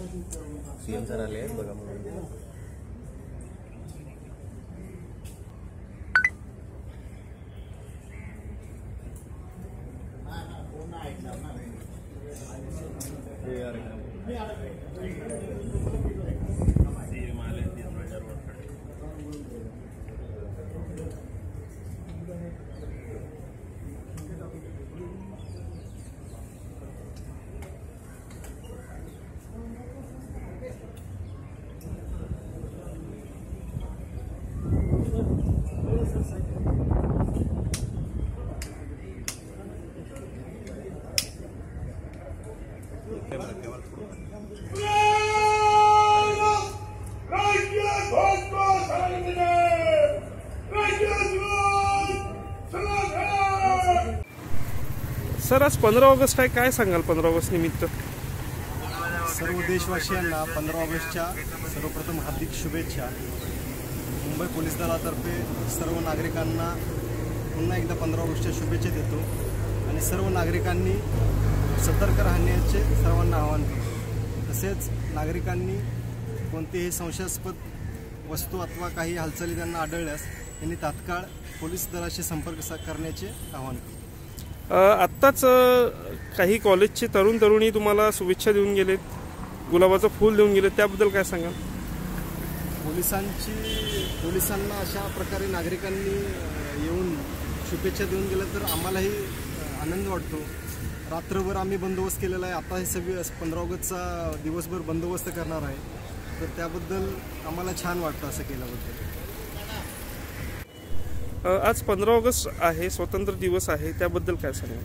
CM sir आले आहेत बघा म्हणून. सर आज 15 ऑगस्ट आहे, काय सांगाल 15 ऑगस्ट निमित्त? सर्व देशवासियांना 15 ऑगस्टच्या सर्वप्रथम हार्दिक शुभेच्छा. मुंबई पोलीस दलातर्फे सर्व नागरिकांना पुन्हा एकदा 15 ऑगस्टच्या शुभेच्छा देतो आणि सर्व नागरिकांनी सतर्क राहण्याचे सर्वांना आवाहन करतो. तसेच नागरिकांनी कोणतेही संशयास्पद वस्तू अथवा काही हालचाली त्यांना आढळल्यास त्यांनी तात्काळ पोलीस दलाशी संपर्क करण्याचे आवाहन करतो. आत्ताच काही कॉलेजचे तरुण तरुणी तुम्हाला शुभेच्छा देऊन गेलेत, गुलाबाचं फूल देऊन गेलेत, त्याबद्दल काय सांगाल? पोलिसांना अशा प्रकारे नागरिकांनी येऊन शुभेच्छा देऊन गेलं तर आम्हालाही आनंद वाटतो. रात्रभर आम्ही बंदोबस्त केलेला आहे. आता हे सगळे 15 ऑगस्टचा दिवसभर बंदोबस्त करणार आहे, तर त्याबद्दल आम्हाला छान वाटतं असं केल्याबद्दल. आज 15 ऑगस्ट आहे, स्वातंत्र्य दिवस आहे, त्याबद्दल काय सांगाल?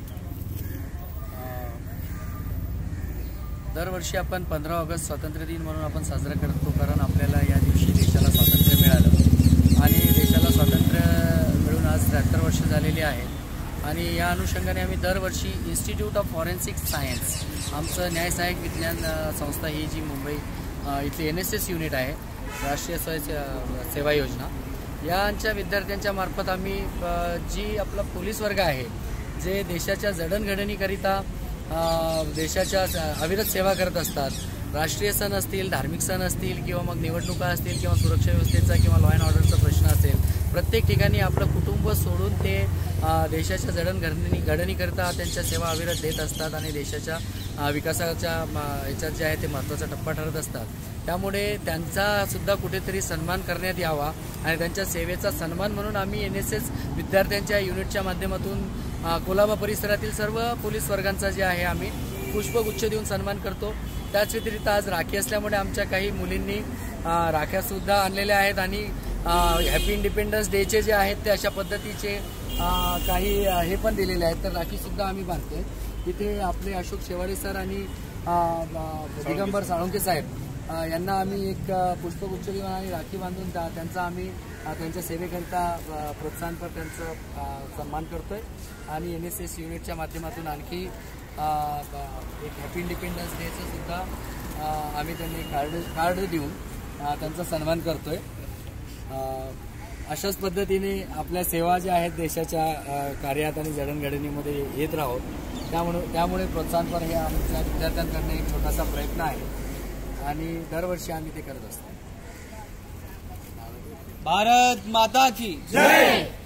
दरवर्षी आपण 15 ऑगस्ट स्वातंत्र्य दिन म्हणून आपण साजरा करतो, कारण आपल्याला या दिवशी देशाला स्वातंत्र्य मिळालं आणि देशाला स्वातंत्र्य मिळून आज 73 वर्ष झालेली आहेत. आणि या अनुषंगाने आम्ही दरवर्षी इन्स्टिट्यूट ऑफ फॉरेन्सिक सायन्स, आमचं न्यायसहाय्यक विज्ञान संस्था ही जी मुंबई इथली NSS युनिट आहे, राष्ट्रीय सेवा योजना, यांच्या विद्यार्थ्यांच्या मार्फत आम्ही जी आपला पोलीस वर्ग आहे, जे देशाच्या जडणघडणीकरिता देशाच्या अविरत सेवा करत असतात, राष्ट्रीय सण असतील, धार्मिक सण असतील किंवा मग निवडणुका असतील किंवा सुरक्षा व्यवस्थेचा किंवा लॉ अँड ऑर्डरचा प्रश्न असेल, प्रत्येक ठिकाणी आपलं कुटुंब सोडून ते देशाच्या जडणघडणीकरिता त्यांच्या सेवा अविरत देत असतात आणि देशाच्या विकासाच्या याच्यात जे आहे ते महत्त्वाचा टप्पा ठरत असतात. त्यामुळे त्यांचा सुद्धा कुठेतरी सन्मान करण्यात यावा आणि त्यांच्या सेवेचा सन्मान म्हणून आम्ही NSS विद्यार्थ्यांच्या युनिटच्या माध्यमातून कोलाबा परिसरातील सर्व पोलीस वर्गांचा जे आहे आम्ही पुष्पगुच्छ देऊन सन्मान करतो. त्याच व्यतिरिक्त आज राखी असल्यामुळे आमच्या काही मुलींनी राख्यासुद्धा आणलेल्या आहेत आणि हॅपी इंडिपेंडन्स डेचे जे आहेत ते अशा पद्धतीचे काही हे पण दिलेले आहेत, तर राखीसुद्धा आम्ही बांधतोय. तिथे आपले अशोक शेवाळे सर आणि दिगंबर साळुंके साहेब यांना आम्ही एक पुष्पगुच्छ देऊन आणि राखी बांधून त्यांचा आम्ही त्यांच्या सेवेकरिता प्रोत्साहनपर त्यांचं सन्मान करतोय. आणि NSS युनिटच्या माध्यमातून आणखी एक हॅपी इंडिपेंडन्स डेचं सुद्धा आम्ही त्यांनी कार्ड देऊन त्यांचा सन्मान करतोय. अशाच पद्धतीने आपल्या सेवा ज्या आहेत देशाच्या कार्यात आणि जडणघडणीमध्ये येत राहोत. त्यामुळे प्रोत्साहनपर हे आमच्या विद्यार्थ्यांकडनं एक छोटासा प्रयत्न आहे आणि दरवर्षी आम्ही ते करत असतो. भारत माता की जय.